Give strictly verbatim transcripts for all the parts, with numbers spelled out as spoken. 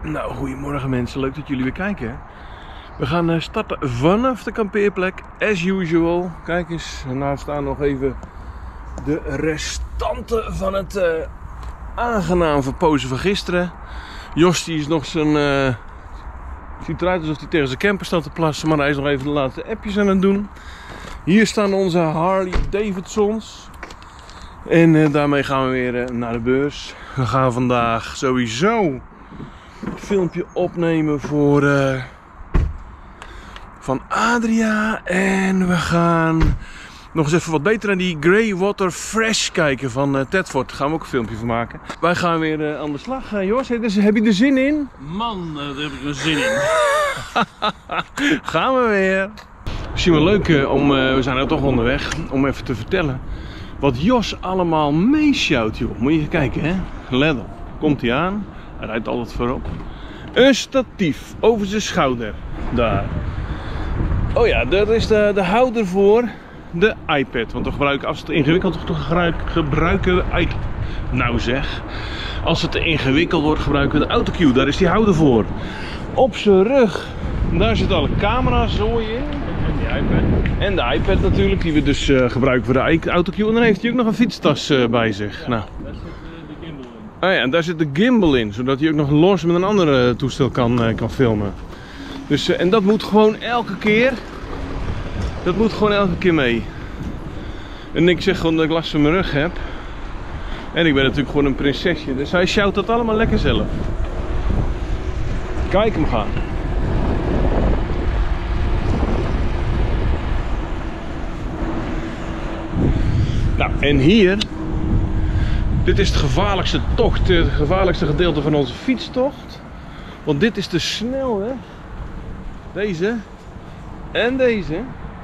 Nou, goedemorgen mensen, leuk dat jullie weer kijken. We gaan starten vanaf de kampeerplek, as usual. Kijk eens, daarnaast staan nog even de restanten van het uh, aangenaam verpozen van gisteren. Jos die is nog zijn... Uh, ziet eruit alsof hij tegen zijn camper staat te plassen, maar hij is nog even de laatste appjes aan het doen. Hier staan onze Harley Davidsons. En uh, daarmee gaan we weer uh, naar de beurs. We gaan vandaag sowieso een filmpje opnemen voor uh, van Adria. En we gaan nog eens even wat beter naar die Greywater Fresh kijken van uh, Tedford. Daar gaan we ook een filmpje van maken. Wij gaan weer uh, aan de slag. Uh, Jos, heb je er zin in? Man, daar heb ik er zin in. Gaan we weer. Misschien wel leuk uh, om, uh, we zijn er toch onderweg, om even te vertellen wat Jos allemaal meesjouwt, joh. Moet je even kijken, hè. Let op. Komt hij aan. Hij rijdt altijd voorop. Een statief over zijn schouder. Daar. Oh ja, dat is de, de houder voor de iPad. Want we gebruiken, als het ingewikkeld wordt, gebruiken we... Nou zeg. Als het te ingewikkeld wordt, gebruiken we de autocue. Daar is die houder voor. Op zijn rug. Daar zitten alle camera's zo in. En de iPad. En de iPad natuurlijk, die we dus uh, gebruiken voor de autocue. En dan heeft hij ook nog een fietstas uh, bij zich. Ja, nou. Daar zit uh, de gimbal in. Oh ja, en daar zit de gimbal in, zodat hij ook nog los met een ander uh, toestel kan, uh, kan filmen. Dus, uh, en dat moet gewoon elke keer, dat moet gewoon elke keer mee. En ik zeg gewoon dat ik last van mijn rug heb. En ik ben natuurlijk gewoon een prinsesje, dus hij sjouwt dat allemaal lekker zelf. Kijk hem gaan. Nou, en hier, dit is het gevaarlijkste tocht, het gevaarlijkste gedeelte van onze fietstocht. Want dit is de snelweg. Deze en deze.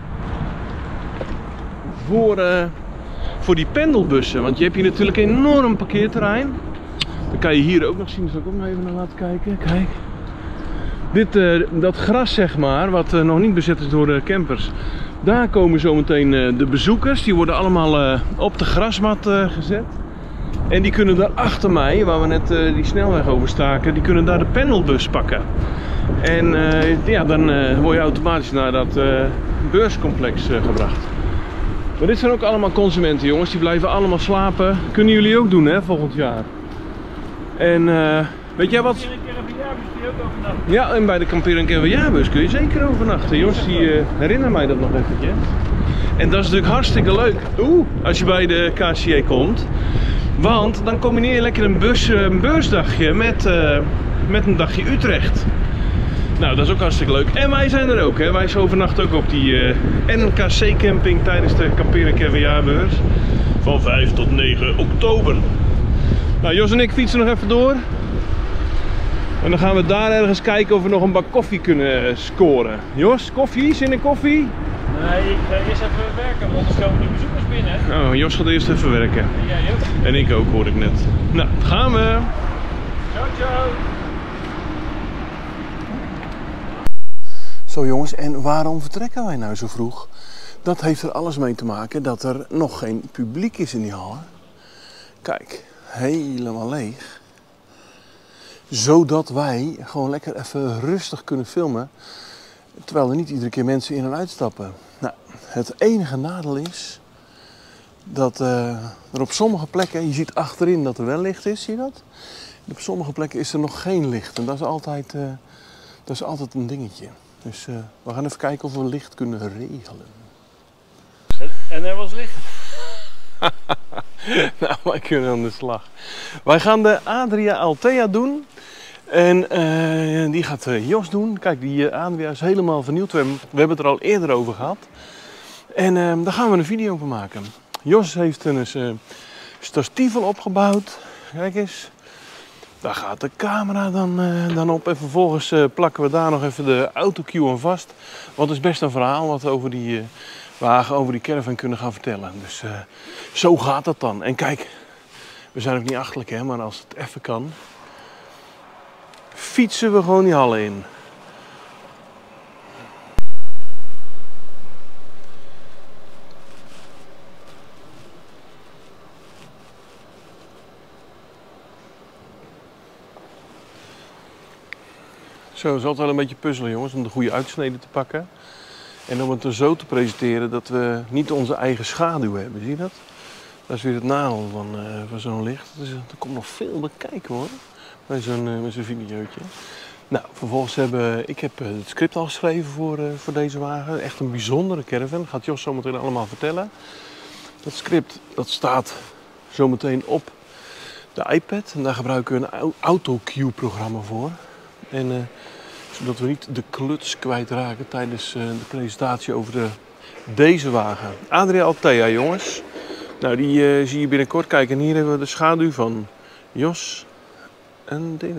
Voor, uh, voor die pendelbussen. Want je hebt hier natuurlijk een enorm parkeerterrein. Dan kan je hier ook nog zien, dat zal ik ook nog even naar laten kijken. Kijk. Dit, uh, dat gras zeg maar, wat uh, nog niet bezet is door de campers. Daar komen zometeen uh, de bezoekers. Die worden allemaal uh, op de grasmat uh, gezet. En die kunnen daar achter mij, waar we net uh, die snelweg overstaken, die kunnen daar de pendelbus pakken. En uh, ja, dan uh, word je automatisch naar dat uh, beurscomplex uh, gebracht. Maar dit zijn ook allemaal consumenten, jongens. Die blijven allemaal slapen. Kunnen jullie ook doen, hè, volgend jaar. En uh, weet jij wat? Ja, en bij de Kampeer en Caviarbus kun je zeker overnachten. Jos, die uh, herinnert mij dat nog eventjes. En dat is natuurlijk hartstikke leuk. Oeh, als je bij de K C A komt. Want dan combineer je lekker een, bus, een beursdagje met, uh, met een dagje Utrecht. Nou, dat is ook hartstikke leuk. En wij zijn er ook, hè. Wij overnachten ook op die uh, N K C camping tijdens de Kampeer en Caviarbeurs. Van vijf tot negen oktober. Nou, Jos en ik fietsen nog even door. En dan gaan we daar ergens kijken of we nog een bak koffie kunnen scoren. Jos, koffie? Zin in koffie? Nee, ik ga eerst even werken, want anders komen de bezoekers binnen. Oh, Jos gaat eerst even werken. En jij ook? En ik ook, hoorde ik net. Nou, gaan we. Ciao, ciao. Zo jongens, en waarom vertrekken wij nou zo vroeg? Dat heeft er alles mee te maken dat er nog geen publiek is in die hal. Kijk, helemaal leeg. Zodat wij gewoon lekker even rustig kunnen filmen. Terwijl er niet iedere keer mensen in en uitstappen. Nou, het enige nadeel is dat uh, er op sommige plekken, je ziet achterin dat er wel licht is, zie je dat? En op sommige plekken is er nog geen licht. En dat is altijd, uh, dat is altijd een dingetje. Dus uh, we gaan even kijken of we licht kunnen regelen. En er was licht. Nou, wij kunnen aan de slag. Wij gaan de Adria Altea doen. En uh, die gaat uh, Jos doen. Kijk, die uh, Adria is helemaal vernieuwd. We hebben, we hebben het er al eerder over gehad. En uh, daar gaan we een video van maken. Jos heeft een uh, statief al opgebouwd. Kijk eens. Daar gaat de camera dan, uh, dan op. En vervolgens uh, plakken we daar nog even de autocue aan vast. Want het is best een verhaal wat we over die uh, wagen, over die caravan kunnen gaan vertellen. Dus uh, zo gaat dat dan. En kijk, we zijn ook niet achterlijk, hè, maar als het even kan, fietsen we gewoon die hallen in. Zo, het is altijd wel een beetje puzzelen jongens, om de goede uitsnede te pakken. En om het er zo te presenteren dat we niet onze eigen schaduw hebben, zie je dat? Dat is weer het nadeel van, uh, van zo'n licht. Dus, er komt nog veel bekijken hoor, bij zo'n uh, met zo'n videootje. Nou, vervolgens hebben ik heb uh, het script al geschreven voor, uh, voor deze wagen. Echt een bijzondere caravan, dat gaat Jos zo meteen allemaal vertellen. Dat script dat staat zometeen op de iPad en daar gebruiken we een autocue-programma voor. En, uh, zodat we niet de kluts kwijtraken tijdens uh, de presentatie over de, deze wagen. Adria Altea jongens. Nou, die uh, zie je binnenkort. Kijk, en hier hebben we de schaduw van Jos en D W.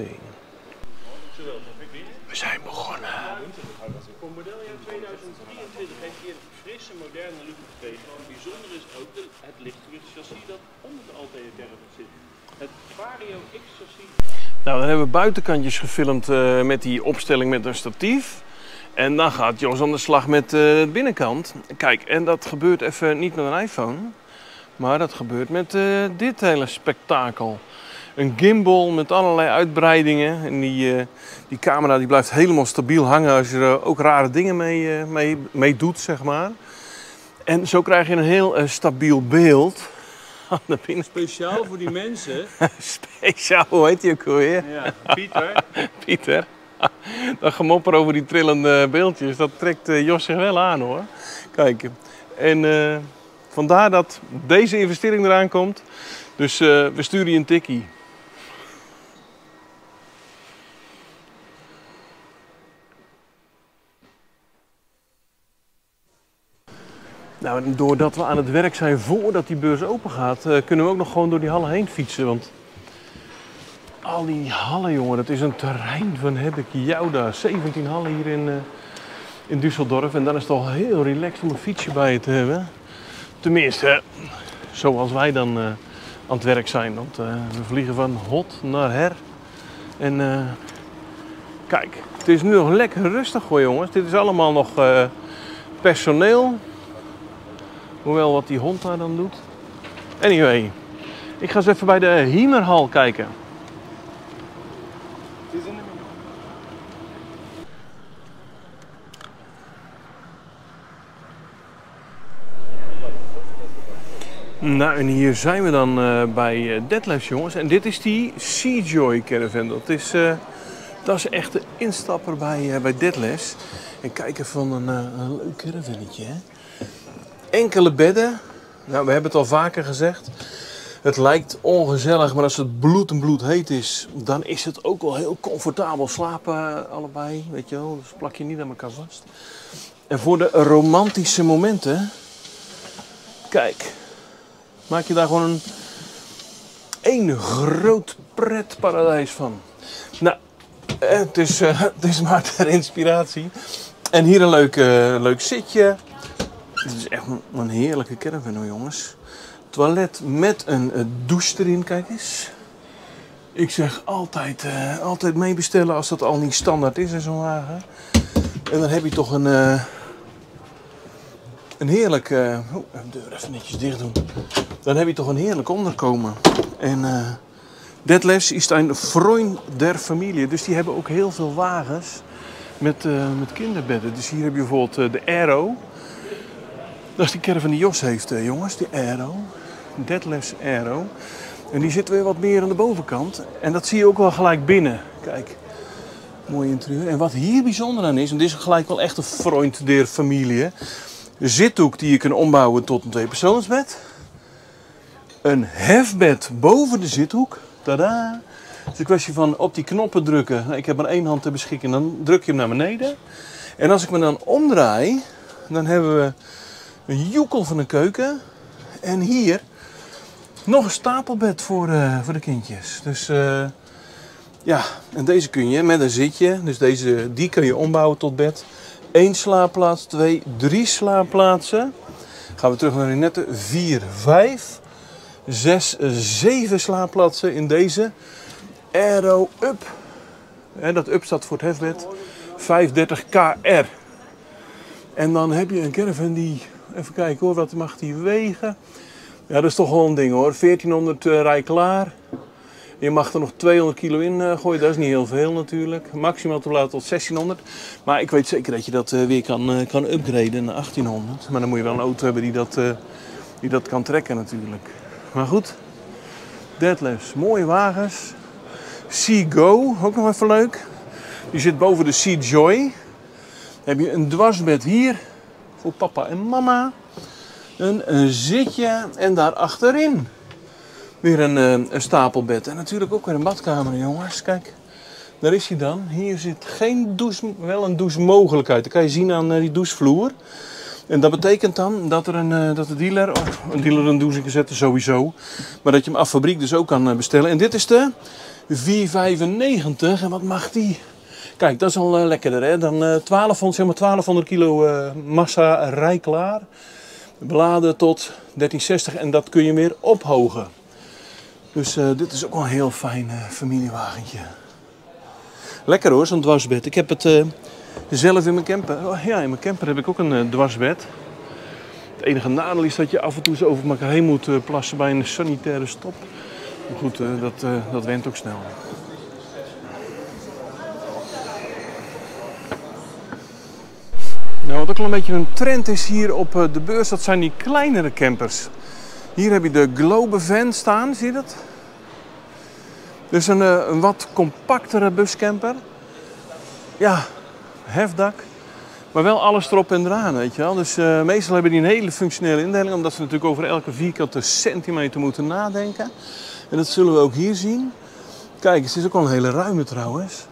We zijn begonnen. Voor modeljaar tweeduizend drieëntwintig heeft hier een frisse, moderne look gekregen. En bijzonder is ook de, het lichtgewicht chassis dat onder de Altea Caravan zit. Het Vario X chassis. Nou, dan hebben we buitenkantjes gefilmd uh, met die opstelling met een statief. En dan gaat Jos aan de slag met uh, de binnenkant. Kijk, en dat gebeurt even niet met een iPhone. Maar dat gebeurt met uh, dit hele spektakel. Een gimbal met allerlei uitbreidingen. En die, uh, die camera die blijft helemaal stabiel hangen als je er ook rare dingen mee, uh, mee, mee doet, zeg maar. En zo krijg je een heel uh, stabiel beeld. Speciaal voor die mensen. Speciaal, hoe heet die ook alweer? Ja, Pieter. Pieter. Dat gemopper over die trillende beeldjes, dat trekt uh, Jos zich wel aan hoor. Kijk, en uh, vandaar dat deze investering eraan komt. Dus uh, we sturen je een tikkie. Nou, doordat we aan het werk zijn voordat die beurs open gaat, uh, kunnen we ook nog gewoon door die hallen heen fietsen. Want al die hallen, jongen, dat is een terrein van heb ik jou daar. zeventien hallen hier in, uh, in Düsseldorf. En dan is het al heel relaxed om een fietsje bij je te hebben. Tenminste, zoals wij dan uh, aan het werk zijn. Want uh, we vliegen van hot naar her. En uh, kijk, het is nu nog lekker rustig hoor, jongens. Dit is allemaal nog uh, personeel. Hoewel wat die hond daar dan doet. Anyway, ik ga eens even bij de Hiemerhal kijken. Nou, en hier zijn we dan uh, bij uh, Detlefs, jongens. En dit is die Seajoy caravan. Dat is, uh, dat is echt de instapper bij, uh, bij Detlefs. En kijk even van een, uh, een leuk caravannetje, hè. Enkele bedden. Nou, we hebben het al vaker gezegd. Het lijkt ongezellig, maar als het bloed en bloed heet is, dan is het ook wel heel comfortabel slapen allebei. Weet je wel, dus plak je niet aan elkaar vast. En voor de romantische momenten, kijk, maak je daar gewoon een één groot pretparadijs van. Nou, het is, uh, het is maar ter inspiratie. En hier een leuk, uh, leuk zitje. Dit is echt een heerlijke caravan hoor, jongens. Toilet met een uh, douche erin, kijk eens. Ik zeg altijd, uh, altijd meebestellen als dat al niet standaard is in zo'n wagen. En dan heb je toch een, uh, een heerlijk... Uh, oh, de deur even netjes dicht doen. Dan heb je toch een heerlijk onderkomen. En uh, Detlefs is een Freund der Familie. Dus die hebben ook heel veel wagens met, uh, met kinderbedden. Dus hier heb je bijvoorbeeld uh, de Aero. Dat is die caravan die Jos heeft, uh, jongens. Die Aero. Detlefs Aero. En die zit weer wat meer aan de bovenkant. En dat zie je ook wel gelijk binnen. Kijk, mooi interieur. En wat hier bijzonder aan is, en dit is gelijk wel echt een Freund der Familie. De zithoek die je kan ombouwen tot een tweepersoonsbed. Een hefbed boven de zithoek. Tadaa! Het is een kwestie van op die knoppen drukken. Ik heb maar één hand ter beschikking. Dan druk je hem naar beneden. En als ik me dan omdraai, dan hebben we een joekel van een keuken. En hier nog een stapelbed voor, uh, voor de kindjes. Dus uh, ja, en deze kun je met een zitje. Dus deze, die kun je ombouwen tot bed. Eén slaapplaats, twee, drie slaapplaatsen. Gaan we terug naar de nette. Vier, vijf, zes, zeven slaapplaatsen in deze Aero Up. En dat Up staat voor het hefbed. vijfendertig K R. En dan heb je een caravan die, even kijken hoor, wat mag die wegen? Ja, dat is toch wel een ding hoor. veertienhonderd uh, rij klaar. Je mag er nog tweehonderd kilo in uh, gooien, dat is niet heel veel natuurlijk. Maximaal te laten tot zestienhonderd. Maar ik weet zeker dat je dat uh, weer kan, uh, kan upgraden naar achttienhonderd. Maar dan moet je wel een auto hebben die dat, uh, die dat kan trekken natuurlijk. Maar goed, deadlifts, mooie wagens. Sea Go, ook nog even leuk. Die zit boven de Sea Joy. Dan heb je een dwarsbed hier voor papa en mama. Een, een zitje en daar achterin weer een, een stapelbed. En natuurlijk ook weer een badkamer, jongens. Kijk, daar is hij dan. Hier zit geen douche, wel een douchemogelijkheid. Dat kan je zien aan die douchevloer. En dat betekent dan dat, er een, dat de dealer, of een dealer een douche kan zetten, sowieso. Maar dat je hem af fabriek dus ook kan bestellen. En dit is de vier vijfennegentig. En wat mag die? Kijk, dat is al uh, lekkerder, hè? Dan uh, twaalfhonderd, zeg maar twaalfhonderd kilo uh, massa rijklaar. Beladen tot dertien zestig en dat kun je weer ophogen. Dus uh, dit is ook wel een heel fijn uh, familiewagentje. Lekker hoor, zo'n dwarsbed. Ik heb het uh, zelf in mijn camper. Oh, ja, in mijn camper heb ik ook een uh, dwarsbed. Het enige nadeel is dat je af en toe zo over elkaar heen moet uh, plassen bij een sanitaire stop. Maar goed, uh, dat, uh, dat went ook snel. Nou, wat ook al een beetje een trend is hier op uh, de beurs, dat zijn die kleinere campers. Hier heb je de Globevan staan, zie je dat? Dus een, uh, een wat compactere buscamper. Ja, hefdak. Maar wel alles erop en eraan, weet je wel. Dus uh, meestal hebben die een hele functionele indeling, omdat ze natuurlijk over elke vierkante centimeter moeten nadenken. En dat zullen we ook hier zien. Kijk, het is ook wel een hele ruime trouwens.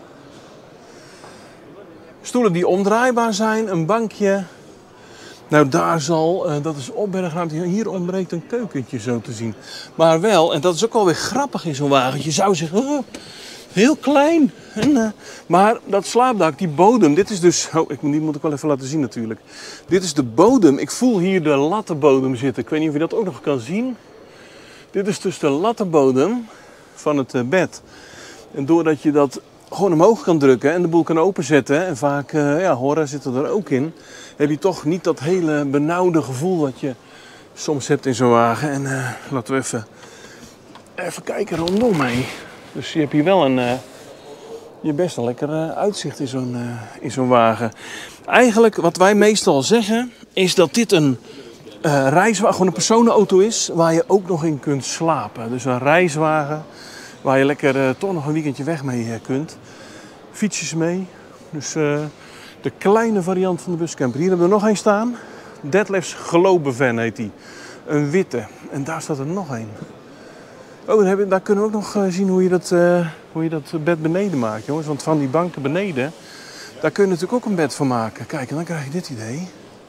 Stoelen die omdraaibaar zijn, een bankje. Nou, daar zal, uh, dat is opbergruimte. Hier ontbreekt een keukentje zo te zien. Maar wel, en dat is ook wel weer grappig in zo'n wagentje. Je zou zeggen, oh, heel klein. En, uh, maar dat slaapdak, die bodem, dit is dus... Oh, ik, die moet ik wel even laten zien natuurlijk. Dit is de bodem. Ik voel hier de lattenbodem zitten. Ik weet niet of je dat ook nog kan zien. Dit is dus de lattenbodem van het uh, bed. En doordat je dat gewoon omhoog kan drukken en de boel kan openzetten, en vaak, uh, ja, Hora zit er ook in, heb je toch niet dat hele benauwde gevoel dat je soms hebt in zo'n wagen. En uh, laten we even, even kijken rondom mee. Dus je hebt hier wel een, uh, je best een lekker uh, uitzicht in zo'n uh, in zo'n wagen. Eigenlijk wat wij meestal zeggen is dat dit een uh, reiswagen, gewoon een personenauto is waar je ook nog in kunt slapen. Dus een reiswagen waar je lekker uh, toch nog een weekendje weg mee uh, kunt. Fietsjes mee. Dus uh, de kleine variant van de buscamper. Hier hebben we er nog één staan. Deadlifts Globevan heet die. Een witte. En daar staat er nog één. Oh, daar, hebben, daar kunnen we ook nog uh, zien hoe je, dat, uh, hoe je dat bed beneden maakt, jongens. Want van die banken beneden, daar kun je natuurlijk ook een bed van maken. Kijk, en dan krijg je dit idee.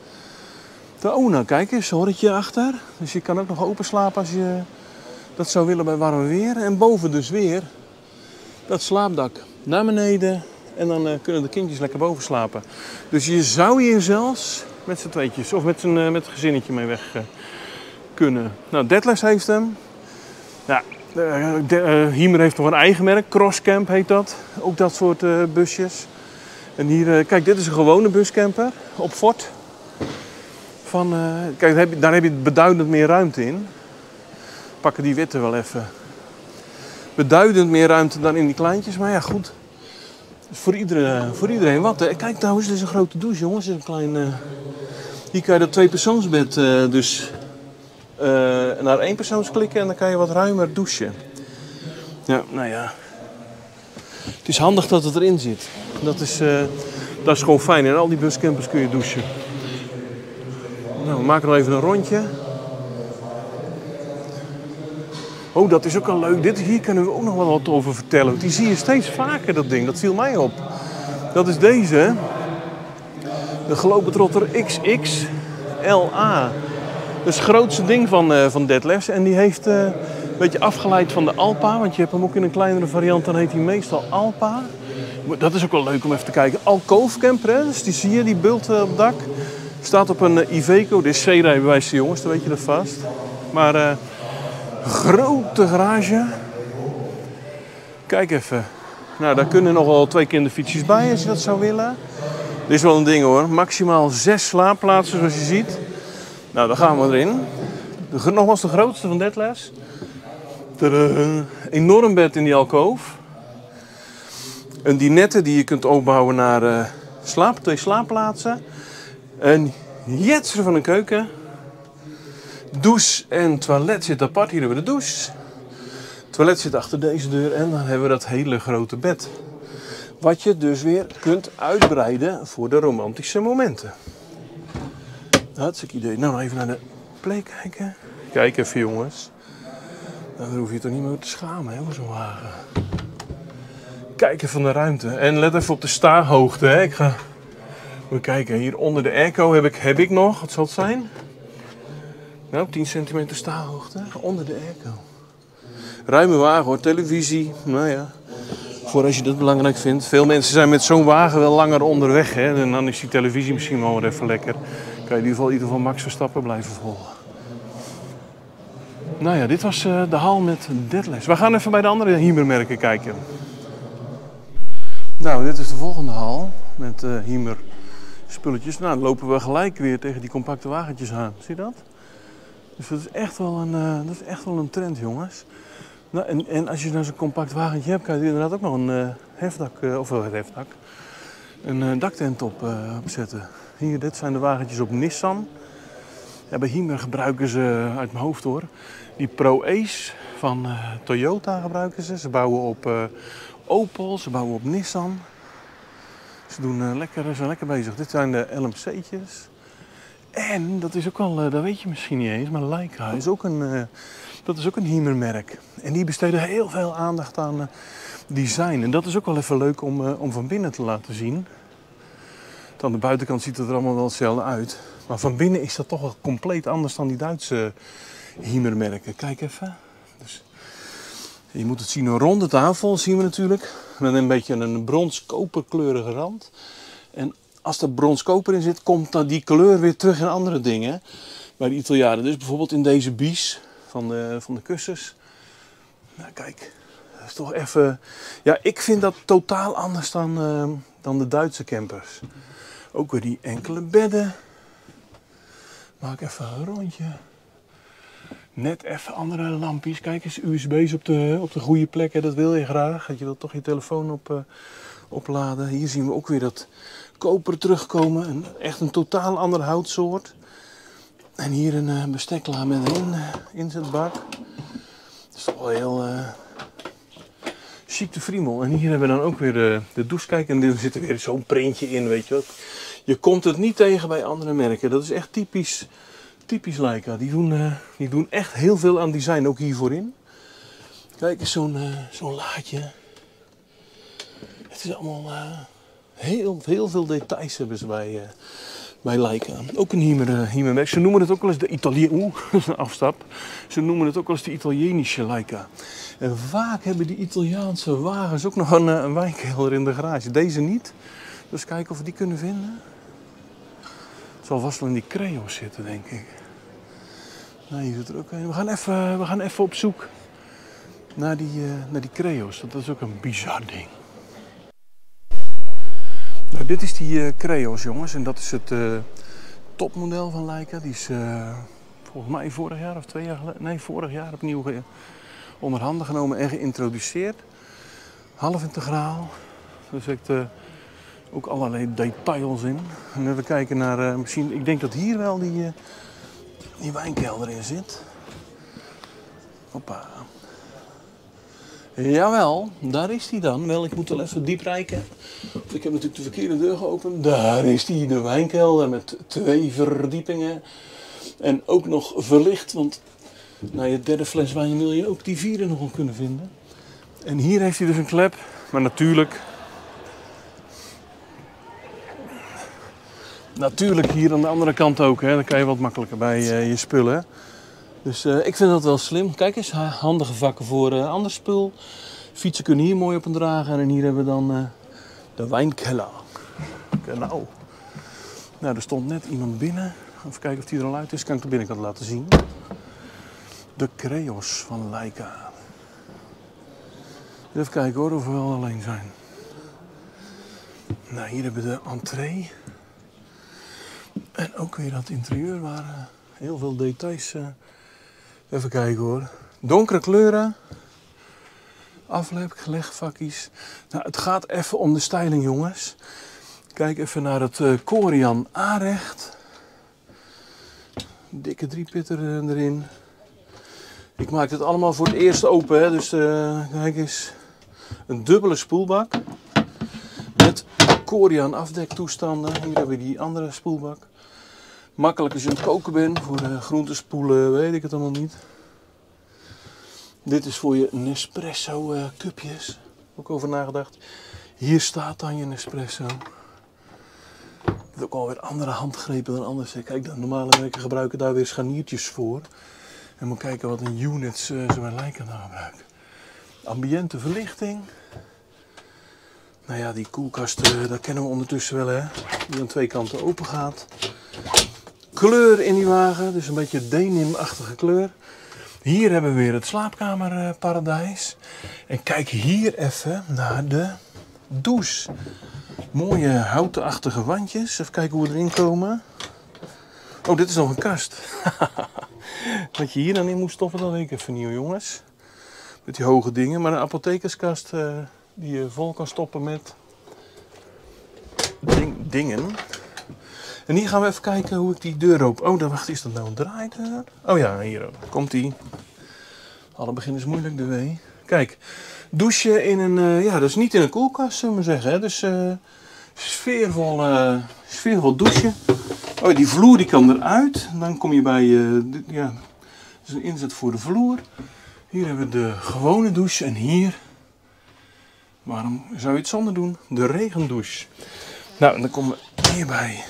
Oh, nou kijk eens, horretje achter. Dus je kan ook nog open slapen als je dat zou willen bij warm weer. En boven dus weer dat slaapdak naar beneden. En dan uh, kunnen de kindjes lekker boven slapen. Dus je zou hier zelfs met z'n tweetjes of met z'n uh, met een gezinnetje mee weg uh, kunnen. Nou, Deadlifts heeft hem. Ja, uh, de, uh, Hiemer heeft nog een eigen merk. Crosscamp heet dat. Ook dat soort uh, busjes. En hier, uh, kijk, dit is een gewone buscamper op Ford. Van, uh, kijk, daar heb, je, daar heb je beduidend meer ruimte in. Pakken die witte wel even. Beduidend meer ruimte dan in die kleintjes, maar ja, goed. Dus voor iedereen, voor iedereen wat. Hè. Kijk trouwens, dit is een grote douche, jongens. Dit is een klein, uh... hier kan je dat tweepersoonsbed uh, dus uh, naar één persoons klikken en dan kan je wat ruimer douchen. Ja, nou ja. Het is handig dat het erin zit. Dat is, uh, dat is gewoon fijn. In al die buscampers kun je douchen. Nou, we maken nog even een rondje. Oh, dat is ook al leuk. Dit, hier kunnen we ook nog wel wat over vertellen. Want die zie je steeds vaker, dat ding. Dat viel mij op. Dat is deze. De Globetrotter X X L A. Dat is het grootste ding van, uh, van Deadlifts. En die heeft uh, een beetje afgeleid van de Alpa. Want je hebt hem ook in een kleinere variant. Dan heet hij meestal Alpa. Dat is ook wel leuk om even te kijken. Alcove camper, hè? Dus die zie je, die bult uh, op het dak. Staat op een uh, Iveco. Dit is C-rijbewijs, jongens. Dan weet je dat vast. Maar... Uh, grote garage. Kijk even. Nou, daar kunnen nog wel twee kinderfietsjes bij als je dat zou willen. Dit is wel een ding hoor. Maximaal zes slaapplaatsen zoals je ziet. Nou, daar gaan we erin. De, nogmaals de grootste van Deadlifts. Tadaa. Enorm bed in die alkoof. Een dinette die je kunt opbouwen naar uh, slaap, twee slaapplaatsen. Een jetser van een keuken. Douche en toilet zit apart. Hier hebben we de douche. Het toilet zit achter deze deur en dan hebben we dat hele grote bed. Wat je dus weer kunt uitbreiden voor de romantische momenten. Hartstikke idee. Nou, even naar de play kijken. Kijk even, jongens. Nou, daar hoef je toch niet meer te schamen, hè, voor zo'n wagen. Kijk even naar de ruimte. En let even op de staarhoogte, hè. Ik ga... Moet kijken, hier onder de airco heb ik, heb ik nog, wat zal het zijn? Nou, tien centimeter staarhoogte. Onder de airco. Ruime wagen hoor, televisie. Nou ja, voor als je dat belangrijk vindt. Veel mensen zijn met zo'n wagen wel langer onderweg, hè. En dan is die televisie misschien wel weer even lekker. Kan je in ieder geval, in ieder geval Max Verstappen blijven volgen. Nou ja, dit was uh, de hal met Detlefs. We gaan even bij de andere Hymer-merken kijken. Nou, dit is de volgende hal met uh, Hymer spulletjes. Nou, dan lopen we gelijk weer tegen die compacte wagentjes aan. Zie je dat? Dus dat is echt wel een, uh, dat is echt wel een trend, jongens. Nou, en, en als je nou zo'n compact wagentje hebt, kan je er inderdaad ook nog een uh, hefdak, uh, of wel een hefdak, een uh, daktent op, uh, opzetten. Hier, dit zijn de wagentjes op Nissan. Ja, bij Hymer gebruiken ze, uit mijn hoofd hoor, die Pro Ace van uh, Toyota gebruiken ze. Ze bouwen op uh, Opel, ze bouwen op Nissan. Ze doen, uh, lekker, ze zijn lekker bezig. Dit zijn de L M C'tjes. En, dat is ook wel, uh, dat weet je misschien niet eens, maar Leica is ook een, uh, dat is ook een Hymer-merk. En die besteden heel veel aandacht aan uh, design. En dat is ook wel even leuk om, uh, om van binnen te laten zien. Aan de buitenkant ziet het er allemaal wel hetzelfde uit. Maar van binnen is dat toch wel compleet anders dan die Duitse Hymer-merken. Kijk even. Dus, je moet het zien, een ronde tafel zien we natuurlijk. Met een beetje een brons-koperkleurige rand. En als er brons-koper in zit, komt die kleur weer terug in andere dingen. Bij de Italianen. Dus bijvoorbeeld in deze bies van de, van de kussens. Nou kijk, dat is toch even... Ja, ik vind dat totaal anders dan, uh, dan de Duitse campers. Ook weer die enkele bedden. Maak even een rondje. Net even andere lampjes. Kijk eens, U S B's op de, op de goede plekken. Dat wil je graag. Dat je wilt toch je telefoon op, uh, opladen. Hier zien we ook weer dat koper terugkomen. Een, echt een totaal ander houtsoort. En hier een uh, besteklaar met een in, uh, inzetbak. Dat is toch wel heel... Uh, chic de friemel. En hier hebben we dan ook weer de, de douche. Kijk, en er zit er weer zo'n printje in, weet je wat. Je komt het niet tegen bij andere merken. Dat is echt typisch, typisch Leica. Die doen, uh, die doen echt heel veel aan design, ook hier voorin. Kijk eens, zo'n uh, zo'n laadje. Het is allemaal uh, heel, heel veel details hebben ze bij, uh, bij Leica. Ook een Hymer, uh, Hymer-merk. Ze noemen het ook wel eens de Italië... Oeh, dat is een afstap. Ze noemen het ook wel eens de Italienische Leica. En vaak hebben die Italiaanse wagens ook nog een, een wijnkelder in de garage. Deze niet. Dus kijken of we die kunnen vinden. Het zal vast wel in die Creo's zitten, denk ik. Nee, hier zit er ook een. We gaan even, we gaan even op zoek naar die, uh, naar die Creo's. Want dat is ook een bizar ding. Nou, dit is die uh, Creo's, jongens. En dat is het uh, topmodel van Leica. Die is uh, volgens mij vorig jaar of twee jaar geleden... Nee, vorig jaar opnieuw ge onder handen genomen en geïntroduceerd. Half integraal. Er zitten uh, ook allerlei details in. En even kijken naar, uh, misschien, ik denk dat hier wel die, uh, die wijnkelder in zit. Hoppa. Jawel, daar is die dan. Wel, ik moet wel even diep rijken. Ik heb natuurlijk de verkeerde deur geopend. Daar is die, de wijnkelder met twee verdiepingen. En ook nog verlicht, want na je derde fles wijn wil je ook die vierde nog wel kunnen vinden. En hier heeft hij dus een klep. Maar natuurlijk... Natuurlijk hier aan de andere kant ook. Hè. Dan kan je wat makkelijker bij uh, je spullen. Dus uh, ik vind dat wel slim. Kijk eens, handige vakken voor uh, ander spul. Fietsen kunnen hier mooi op een dragen. En hier hebben we dan uh, de wijnkelder. Genau. Nou, er stond net iemand binnen. Even kijken of die er al uit is. Kan ik de binnenkant laten zien. De Creo's van Leica. Even kijken hoor, of we wel alleen zijn. Nou, hier hebben we de entree. En ook weer dat interieur waar uh, heel veel details... Uh, even kijken hoor. Donkere kleuren. Aflep, gelegvakjes. Nou, het gaat even om de styling, jongens. Kijk even naar het uh, Corian A-recht. Dikke driepitter uh, erin. Ik maak dit allemaal voor het eerst open, hè. Dus uh, kijk eens. Een dubbele spoelbak. Met Corian afdektoestanden. Hier hebben we die andere spoelbak. Makkelijk als je aan het koken bent. Voor uh, groenten spoelen, weet ik het allemaal niet. Dit is voor je Nespresso uh, cupjes. Ook over nagedacht. Hier staat dan je Nespresso. Het is ook alweer andere handgrepen dan anders. Kijk, de normale merken gebruiken daar weer scharniertjes voor. En moet kijken wat een units uh, ze bij Leica nou gebruiken. Ambiente verlichting. Nou ja, die koelkast, uh, dat kennen we ondertussen wel, hè. Die aan twee kanten open gaat. Kleur in die wagen, dus een beetje denim-achtige kleur. Hier hebben we weer het slaapkamerparadijs. En kijk hier even naar de douche. Mooie houtenachtige wandjes. Even kijken hoe we erin komen. Oh, dit is nog een kast. Wat je hier dan in moet stoppen, dat weet ik even nieuw, jongens. Met die hoge dingen. Maar een apothekerskast uh, die je vol kan stoppen met ding, dingen. En hier gaan we even kijken hoe ik die deur open. Oh, dan wacht, is dat nou een draaideur? Oh ja, hier komt die. Alle begin is moeilijk, de W. Kijk, douchen in een, uh, ja, dat is niet in een koelkast, zullen we zeggen. Hè? Dus uh, sfeervol, uh, sfeervol douchen. Oh, die vloer die kan eruit. Dan kom je bij, uh, de, ja, dat is een inzet voor de vloer. Hier hebben we de gewone douche en hier, waarom zou je het zonder doen? De regendouche. Nou, en dan komen we hierbij.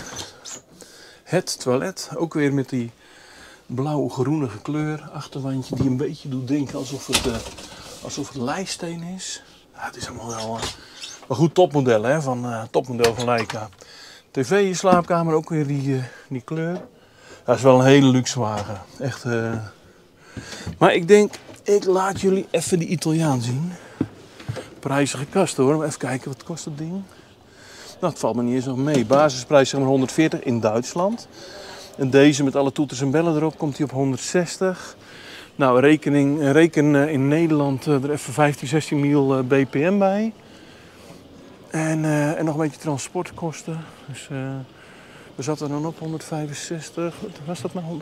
Het toilet, ook weer met die blauw-groenige kleur. Achterwandje die een beetje doet denken alsof het, uh, alsof het leisteen is. Ja, het is allemaal wel uh, een goed topmodel, hè, van, uh, topmodel van Leica. T V in slaapkamer, ook weer die, uh, die kleur. Dat is wel een hele luxe wagen. Echt. Uh... Maar ik denk, ik laat jullie even die Italiaan zien. Prijzige kast hoor, even kijken wat kost dat ding. Dat valt me niet eens nog mee. Basisprijs zeg maar honderdveertig in Duitsland. En deze met alle toeters en bellen erop komt hij op honderdzestig. Nou, rekening, reken in Nederland er even vijftien, zestien mil B P M bij. En, uh, en nog een beetje transportkosten. Dus uh, we zaten dan op honderdvijfenzestig. Wat was dat nou?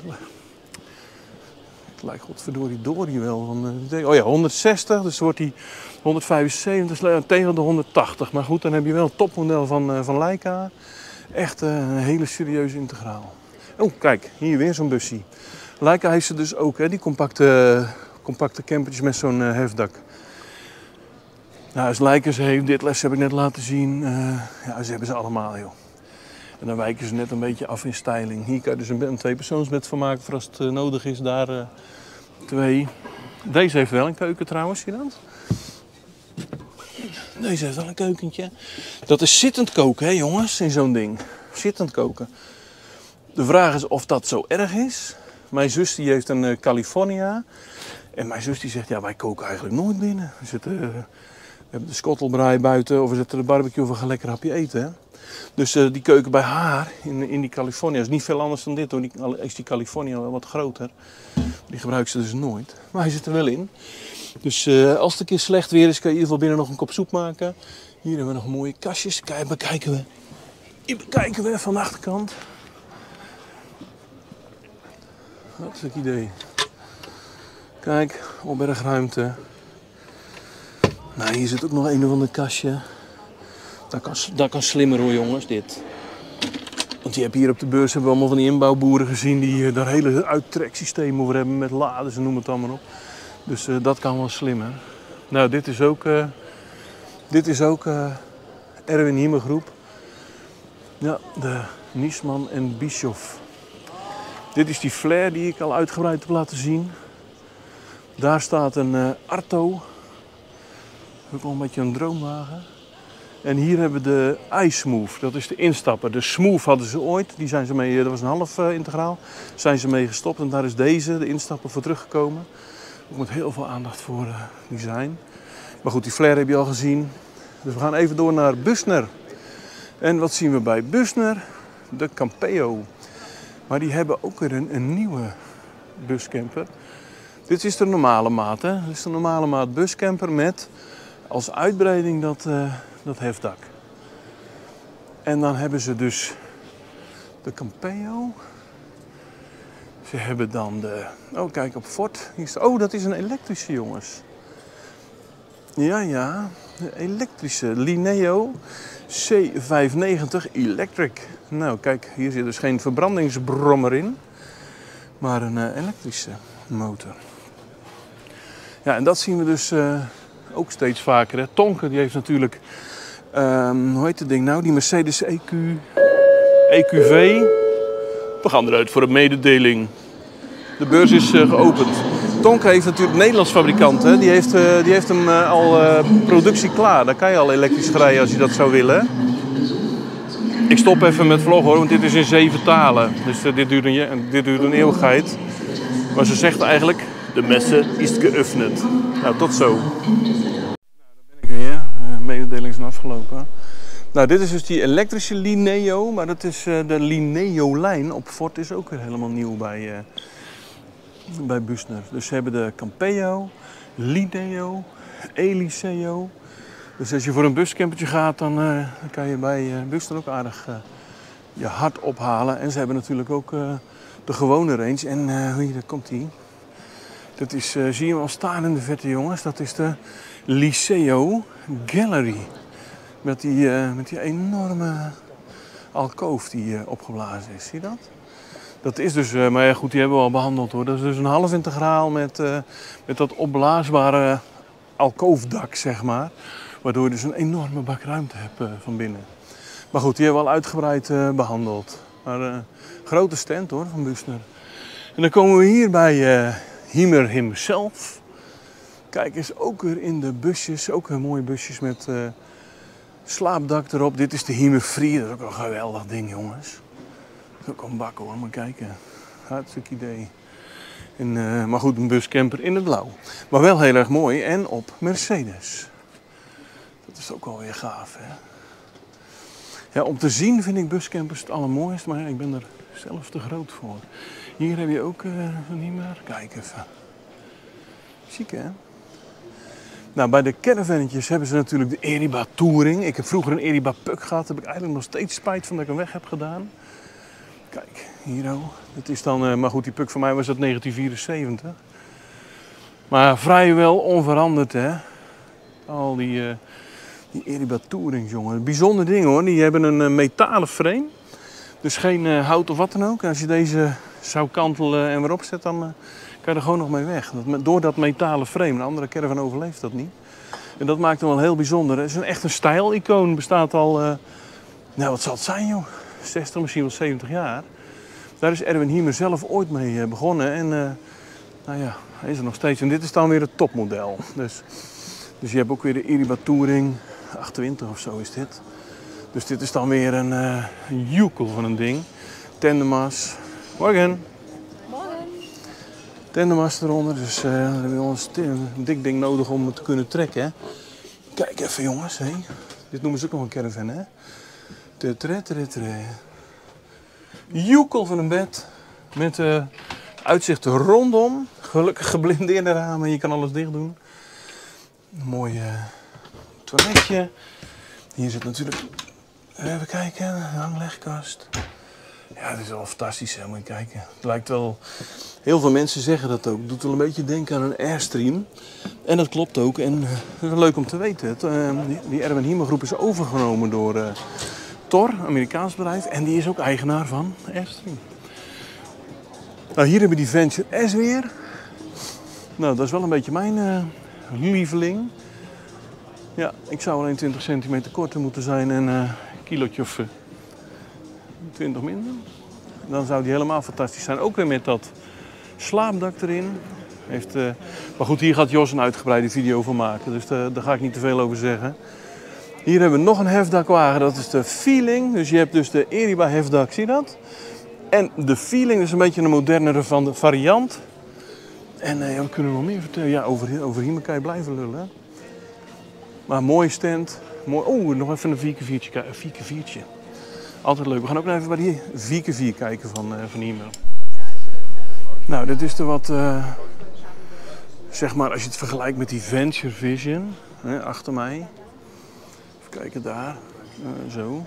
Het lijkt godverdorie door hier wel. Van, uh, oh ja, honderdzestig. Dus wordt die honderdvijfenzeventig dus tegen de honderdtachtig. Maar goed, dan heb je wel een topmodel van, uh, van Leica. Echt uh, een hele serieuze integraal. Oh, kijk, hier weer zo'n busje. Leica heeft ze dus ook, hè, die compacte, compacte campertjes met zo'n uh, hefdak. Nou, als Leica ze heeft, dit les heb ik net laten zien. Uh, ja, ze hebben ze allemaal, joh. En dan wijken ze net een beetje af in styling. Hier kan je dus een, een tweepersoonsbed van maken voor als het uh, nodig is. Daar uh, twee. Deze heeft wel een keuken trouwens, zie je dat? Deze heeft wel een keukentje. Dat is zittend koken, hè jongens, in zo'n ding. Zittend koken. De vraag is of dat zo erg is. Mijn zus die heeft een uh, California. En mijn zus die zegt, ja, wij koken eigenlijk nooit binnen. We, zitten, uh, we hebben de skottelbraai buiten of we zetten de barbecue of we gaan lekker hapje eten. Hè? Dus uh, die keuken bij haar in, in die California is niet veel anders dan dit hoor. Die, is die California wel wat groter. Die gebruikt ze dus nooit. Maar hij zit er wel in. Dus uh, als het een keer slecht weer is, kan je in ieder geval binnen nog een kop soep maken. Hier hebben we nog mooie kastjes. Kijk, bekijken we. Hier bekijken we van de achterkant. Dat is het idee. Kijk, opbergruimte. Nou, hier zit ook nog een of ander kastje. Dat kan, dat kan slimmer hoor jongens, dit. Want je hebt hier op de beurs hebben we allemaal van die inbouwboeren gezien die uh, daar hele uittreksystemen over hebben met lades en noem het allemaal op. Dus uh, dat kan wel slimmer. Nou, dit is ook, uh, dit is ook uh, Erwin Hiemer groep. Ja, de Niesman en Bischoff. Dit is die flare die ik al uitgebreid heb laten zien. Daar staat een uh, Arto. Ook wel een beetje een droomwagen. En hier hebben we de iSmooth, dat is de instapper. De Smooth hadden ze ooit, die zijn ze mee, dat was een half uh, integraal. Zijn ze mee gestopt en daar is deze, de instapper, voor teruggekomen. Ook met heel veel aandacht voor uh, design. Maar goed, die flare heb je al gezien. Dus we gaan even door naar Bussner. En wat zien we bij Bussner? De Campeo. Maar die hebben ook weer een, een nieuwe buscamper. Dit is de normale maat, hè? Dit is de normale maat buscamper met als uitbreiding dat, uh, dat hefdak. En dan hebben ze dus de Campeo. Ze hebben dan de... Oh, kijk op Ford. Hier is de... Oh, dat is een elektrische, jongens. Ja, ja. De elektrische Lineo C vijfhonderdnegentig Electric. Nou, kijk, hier zit dus geen verbrandingsbrommer in. Maar een uh, elektrische motor. Ja, en dat zien we dus uh, ook steeds vaker. Hè. Tonke, die heeft natuurlijk... Um, hoe heet het ding nou? Die Mercedes E Q... E Q V. We gaan eruit voor een mededeling. De beurs is uh, geopend. Tonke heeft natuurlijk een Nederlands fabrikant. Hè? Die, heeft, uh, die heeft hem uh, al uh, productie klaar. Daar kan je al elektrisch rijden als je dat zou willen. Ik stop even met vloggen hoor, want dit is in zeven talen. Dus uh, dit, duurt een, dit duurt een eeuwigheid. Maar ze zegt eigenlijk, de messe is geöffnet. Nou, tot zo. Nou, daar ben ik weer. De mededeling is afgelopen. Nou, dit is dus die elektrische Lineo, maar dat is uh, de Lineo-lijn op Ford is ook weer helemaal nieuw bij, uh, bij Bussner. Dus ze hebben de Campeo, Lineo, Eliceo. Dus als je voor een buscampertje gaat, dan, uh, dan kan je bij uh, Bussner ook aardig uh, je hart ophalen. En ze hebben natuurlijk ook uh, de gewone range. En uh, hier, daar komt die. Dat is, uh, zie je hem al staan in de verte jongens, dat is de Liceo Gallery. Met die, uh, met die enorme alkoof die uh, opgeblazen is, zie je dat? Dat is dus, uh, maar ja, goed, die hebben we al behandeld hoor. Dat is dus een half integraal met, uh, met dat opblaasbare alkoofdak, zeg maar. Waardoor je dus een enorme bak ruimte hebt uh, van binnen. Maar goed, die hebben we al uitgebreid uh, behandeld. Maar uh, grote stand hoor, van Bussner. En dan komen we hier bij uh, Hymer himself. Kijk eens, ook weer in de busjes, ook weer mooie busjes met... Uh, slaapdak erop. Dit is de Hymer Free. Dat is ook een geweldig ding, jongens. Dat is ook een bak hoor, maar kijken. Hartstikke idee. En, uh, maar goed, een buscamper in het blauw. Maar wel heel erg mooi en op Mercedes. Dat is ook alweer gaaf, hè. Ja, om te zien vind ik buscampers het allermooist, maar ik ben er zelf te groot voor. Hier heb je ook uh, een Hymer. Kijk even. Ziek, hè? Nou, bij de caravannetjes hebben ze natuurlijk de Eriba Touring. Ik heb vroeger een Eriba Puck gehad. Daar heb ik eigenlijk nog steeds spijt van dat ik hem weg heb gedaan. Kijk, hier ook. Dat is dan, uh, maar goed, die Puck van mij was uit negentien vierenzeventig. Maar vrijwel onveranderd, hè. Al die, uh, die Eriba Tourings, jongen. Bijzonder ding, hoor. Die hebben een uh, metalen frame. Dus geen uh, hout of wat dan ook. En als je deze zou kantelen en weer opzet, dan... Uh, kan je er gewoon nog mee weg. Dat, door dat metalen frame. Een andere caravan overleeft dat niet. En dat maakt hem wel heel bijzonder. Het is een, echt een stijlicoon. Bestaat al, uh, nou wat zal het zijn joh, zestig, misschien wel zeventig jaar. Daar is Erwin Hymer zelf ooit mee uh, begonnen. En uh, nou ja, hij is er nog steeds. En dit is dan weer het topmodel. Dus, dus je hebt ook weer de Eriba Touring. achtentwintig of zo is dit. Dus dit is dan weer een, uh, een joekel van een ding. Tandemmas. Morgen. Tandemast eronder, dus uh, dan hebben we ons een dik ding nodig om het te kunnen trekken. Hè. Kijk even jongens, hé. Dit noemen ze ook nog een caravan, hè. Tre, tre, tre, tre. Joekel van een bed, met uh, uitzicht rondom, gelukkig geblindeerde ramen, je kan alles dicht doen. Een mooi uh, toiletje. Hier zit natuurlijk, even kijken, een hanglegkast. Ja, het is wel fantastisch, hè. Moet je kijken. Het lijkt wel... Heel veel mensen zeggen dat ook. Het doet wel een beetje denken aan een Airstream. En dat klopt ook. En uh, leuk om te weten. Het, uh, die, die Erwin Hymer groep is overgenomen door uh, Thor, een Amerikaans bedrijf. En die is ook eigenaar van Airstream. Nou, hier hebben we die Venture S weer. Nou, dat is wel een beetje mijn uh, lieveling. Ja, ik zou alleen twintig centimeter korter moeten zijn en uh, een kilootje of uh, twintig minder. Dan zou die helemaal fantastisch zijn. Ook weer met dat slaapdak erin. Heeft, uh... Maar goed, hier gaat Jos een uitgebreide video van maken. Dus uh, daar ga ik niet te veel over zeggen. Hier hebben we nog een hefdakwagen. Dat is de Feeling. Dus je hebt dus de Eriba hefdak, zie je dat? En de Feeling is een beetje een modernere van de variant. En uh, ja, we kunnen nog meer vertellen. Ja, over, over hier kan je blijven lullen. Hè? Maar mooi stand. Mooi... Oh, nog even een vier keer viertje. Een vier keer viertje. Altijd leuk. We gaan ook nog even bij die vier keer vier kijken van, uh, van Hymer. Nou, dit is de wat uh, Zeg maar, als je het vergelijkt met die Venture Vision, hè, achter mij. Even kijken daar, uh, zo.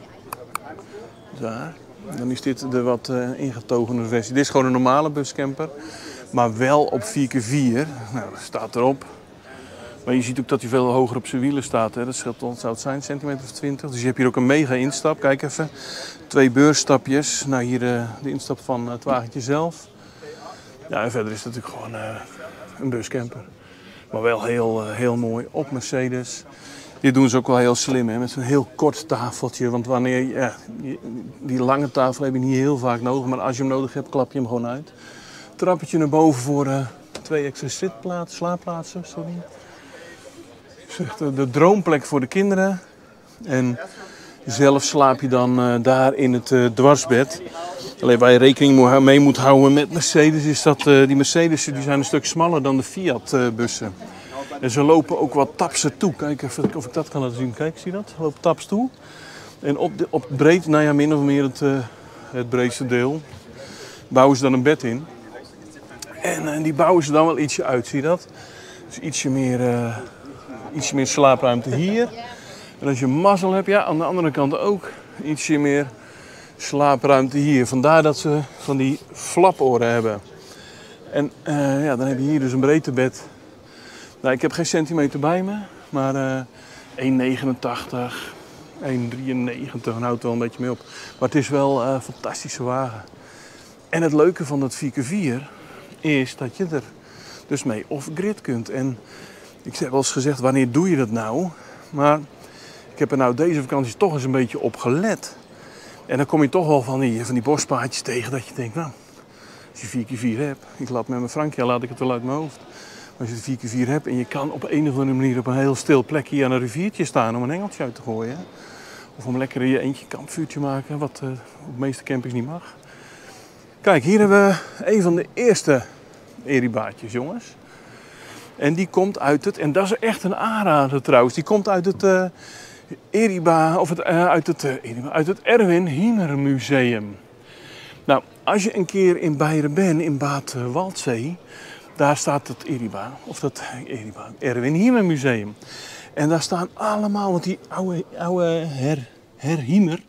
Daar. Dan is dit de wat uh, ingetogene versie. Dit is gewoon een normale buscamper, maar wel op vier keer vier. Nou, dat staat erop. Maar je ziet ook dat hij veel hoger op zijn wielen staat. Hè. Dat scheelt, zou het zijn, centimeter of twintig. Dus je hebt hier ook een mega instap. Kijk even, twee beursstapjes. Nou, hier uh, de instap van het wagentje zelf. Ja, en verder is het natuurlijk gewoon uh, een buscamper. Maar wel heel, uh, heel mooi op Mercedes. Dit doen ze ook wel heel slim, hè? Met zo'n heel kort tafeltje. Want wanneer je, ja, die lange tafel heb je niet heel vaak nodig. Maar als je hem nodig hebt, klap je hem gewoon uit. Trappetje naar boven voor uh, twee extra zitplaatsen, slaapplaatsen. Sorry. Zegt de, de droomplek voor de kinderen. En zelf slaap je dan uh, daar in het uh, dwarsbed. Alleen waar je rekening mee moet houden met Mercedes is dat uh, die Mercedes die zijn een stuk smaller dan de Fiat uh, bussen. En ze lopen ook wat tapser toe. Kijk even of ik dat kan laten zien. Kijk, zie je dat? Ze lopen taps toe. En op, de, op het breed, nou ja, min of meer het, uh, het breedste deel, bouwen ze dan een bed in. En uh, die bouwen ze dan wel ietsje uit, zie je dat? Dus ietsje meer, uh, ietsje meer slaapruimte hier. En als je mazzel hebt, ja, aan de andere kant ook ietsje meer slaapruimte hier. Vandaar dat ze van die flaporen hebben. En uh, ja, dan heb je hier dus een breedtebed. Nou, ik heb geen centimeter bij me, maar uh, één komma negenentachtig, één komma drieënnegentig, dan houdt wel een beetje mee op. Maar het is wel uh, een fantastische wagen. En het leuke van dat vier keer vier is dat je er dus mee off-grid kunt. En ik heb wel eens gezegd, wanneer doe je dat nou? Maar ik heb er nou deze vakantie toch eens een beetje op gelet. En dan kom je toch wel van die, van die bospaadjes tegen dat je denkt, nou, als je vier keer vier hebt, ik laat met mijn Frankje, laat ik het wel uit mijn hoofd. Als je het vier keer vier hebt en je kan op een of andere manier op een heel stil plekje aan een riviertje staan om een engeltje uit te gooien. Of om lekker in je eentje een kampvuurtje maken, wat uh, op de meeste campings niet mag. Kijk, hier hebben we een van de eerste Eribaatjes, jongens. En die komt uit het, en dat is echt een aanrader trouwens, die komt uit het uh, Eriba, of het, uh, uit het, uh, Eriba, uit het Erwin Hiemer Museum. Nou, als je een keer in Beieren bent, in Bad uh, Waldsee, daar staat het Eriba, of dat Eriba, Erwin Hiemer Museum. En daar staan allemaal, want die oude, oude her, her Hiemer,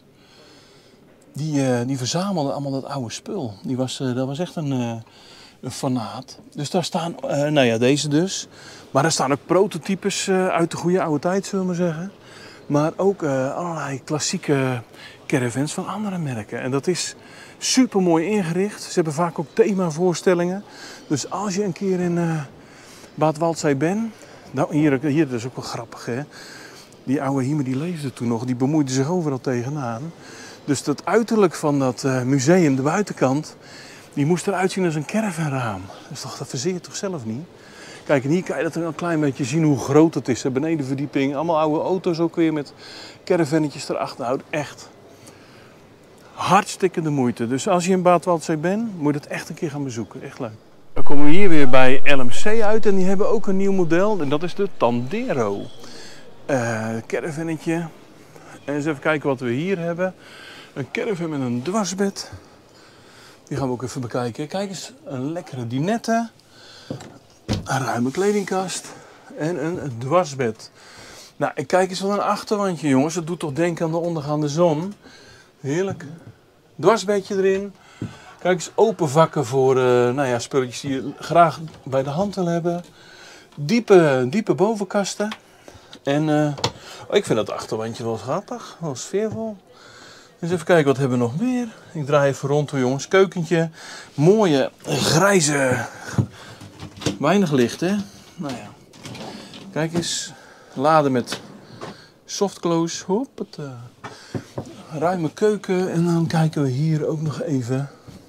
die, uh, die verzamelde allemaal dat oude spul. Die was, uh, dat was echt een, uh, een fanaat. Dus daar staan, uh, nou ja, deze dus. Maar daar staan ook prototypes uh, uit de goede oude tijd, zullen we maar zeggen. Maar ook uh, allerlei klassieke caravans van andere merken. En dat is super mooi ingericht. Ze hebben vaak ook themavoorstellingen. Dus als je een keer in uh, Bad Waldsee bent, nou, hier, hier dat is ook wel grappig, hè. Die oude Hiemer die leefde toen nog, die bemoeide zich overal tegenaan. Dus dat uiterlijk van dat uh, museum, de buitenkant, die moest eruit zien als een caravanraam. Dat, is toch, dat verzeer je toch zelf niet? Kijk, en hier kan je dat een klein beetje zien hoe groot het is. De benedenverdieping, allemaal oude auto's ook weer met caravannetjes erachter. Nou, echt hartstikke de moeite. Dus als je in Bad Waldsee bent, moet je het echt een keer gaan bezoeken. Echt leuk. Dan komen we hier weer bij L M C uit en die hebben ook een nieuw model. En dat is de Tandero. Uh, caravannetje. En eens even kijken wat we hier hebben. Een caravan met een dwarsbed. Die gaan we ook even bekijken. Kijk eens, een lekkere dinette. Een ruime kledingkast. En een dwarsbed. Nou, en kijk eens van een achterwandje, jongens. Dat doet toch denken aan de ondergaande zon. Heerlijk. Dwarsbedje erin. Kijk eens, open vakken voor uh, nou ja, spulletjes die je graag bij de hand wil hebben. Diepe, diepe bovenkasten. En uh, oh, ik vind dat achterwandje wel grappig. Wel sfeervol. Dus even kijken, wat hebben we nog meer? Ik draai even rond hoor, jongens. Keukentje. Mooie, grijze... Weinig licht, hè? Nou ja. Kijk eens. Laden met softclose. Hoppata. Ruime keuken. En dan kijken we hier ook nog even.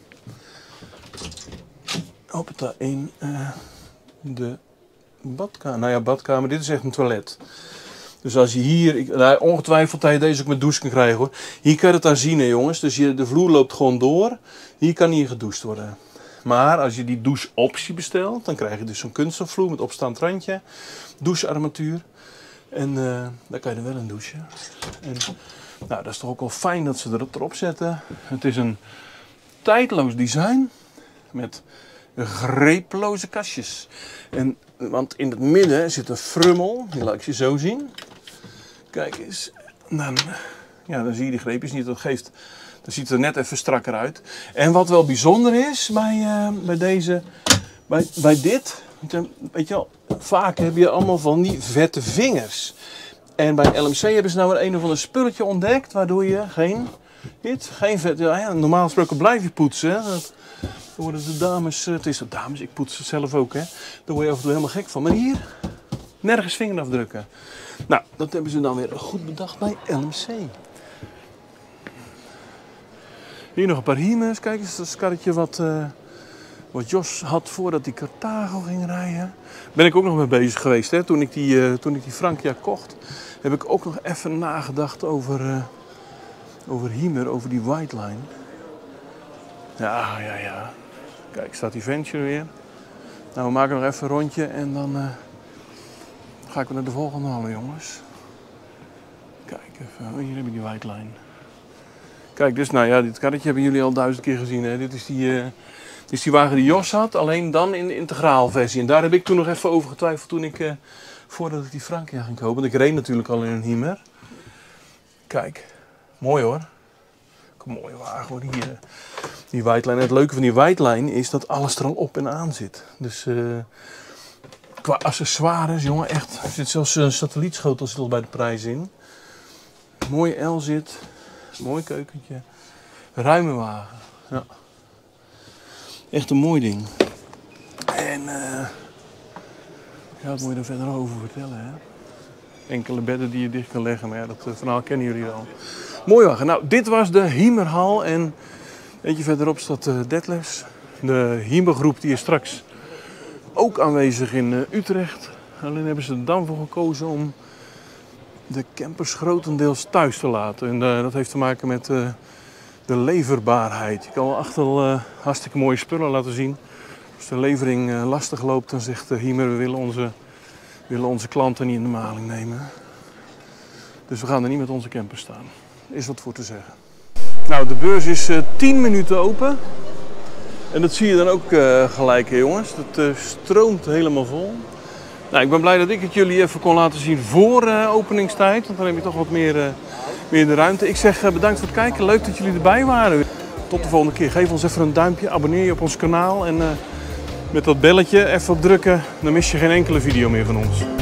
Hoppata. In uh, de badkamer. Nou ja, badkamer. Dit is echt een toilet. Dus als je hier, ik, nou, ongetwijfeld dat je deze ook met douche kan krijgen hoor. Hier kan je het aan zien hè, jongens. Dus je, de vloer loopt gewoon door. Hier kan hier gedoucht worden. Maar als je die doucheoptie bestelt, dan krijg je dus zo'n kunststofvloer met opstaand randje. Douchearmatuur. En uh, daar kan je er wel in douchen. En nou, dat is toch ook wel fijn dat ze er erop zetten. Het is een tijdloos design. Met greeploze kastjes. En, want in het midden zit een frummel, die laat ik je zo zien. Kijk eens, dan, ja, dan zie je die greepjes niet, dat geeft, dat ziet er net even strakker uit. En wat wel bijzonder is bij, uh, bij deze, bij, bij dit, weet je wel, vaak heb je allemaal van die vette vingers. En bij L M C hebben ze nou een of ander spulletje ontdekt, waardoor je geen, dit, geen vet, ja, normaal gesproken blijf je poetsen. Hè. Dat, dan worden de dames, het is de dames, ik poets het zelf ook, hè. Daar word je af en toe helemaal gek van. Maar hier, nergens vingerafdrukken. Nou, dat hebben ze dan weer goed bedacht bij L M C. Hier nog een paar Hymers. Kijk eens, dat is het karretje wat, uh, wat Jos had voordat hij Carthago ging rijden. Ben ik ook nog mee bezig geweest, hè. Toen ik die, uh, toen ik die Francia kocht, heb ik ook nog even nagedacht over, uh, over Hymer, over die White Line. Ja, ja, ja. Kijk, staat die Venture weer. Nou, we maken nog even een rondje en dan uh, ga ik weer naar de volgende halen, jongens. Kijk even, oh, hier heb je die White Line. Kijk, dus nou ja, dit karretje hebben jullie al duizend keer gezien. Hè? Dit is die, uh, dit is die wagen die Jos had, alleen dan in de integraal versie. En daar heb ik toen nog even over getwijfeld toen ik, uh, voordat ik die Francia ging kopen. Want ik reed natuurlijk al in een Hymer. Kijk, mooi hoor. Een mooie wagen hoor, die, uh, die White Line. En het leuke van die White Line is dat alles er al op en aan zit. Dus uh, qua accessoires, jongen, echt. Er zit zelfs een satellietschotel zit al bij de prijs in. Mooie L-zit. Mooi keukentje. Ruime wagen. Ja. Echt een mooi ding. En uh, ja, wat moet je er verder over vertellen, hè? Enkele bedden die je dicht kan leggen, maar ja, dat uh, verhaal kennen jullie al. Mooi wagen. Nou, dit was de Hymerhal en eentje verderop staat uh, Detlefs. De Hymergroep die is straks ook aanwezig in uh, Utrecht. Alleen hebben ze er dan voor gekozen om de campers grotendeels thuis te laten. En uh, dat heeft te maken met uh, de leverbaarheid. Je kan wel achter uh, hartstikke mooie spullen laten zien. Als de levering uh, lastig loopt, dan zegt de Hymer, we willen onze, willen onze klanten niet in de maling nemen. Dus we gaan er niet met onze campers staan. Is wat voor te zeggen. Nou, de beurs is uh, tien minuten open. En dat zie je dan ook uh, gelijk, hè, jongens. Dat uh, stroomt helemaal vol. Nou, ik ben blij dat ik het jullie even kon laten zien voor uh, openingstijd. Want dan heb je toch wat meer, uh, meer de ruimte. Ik zeg uh, bedankt voor het kijken. Leuk dat jullie erbij waren. Tot de volgende keer. Geef ons even een duimpje. Abonneer je op ons kanaal. En uh, met dat belletje even op drukken. Dan mis je geen enkele video meer van ons.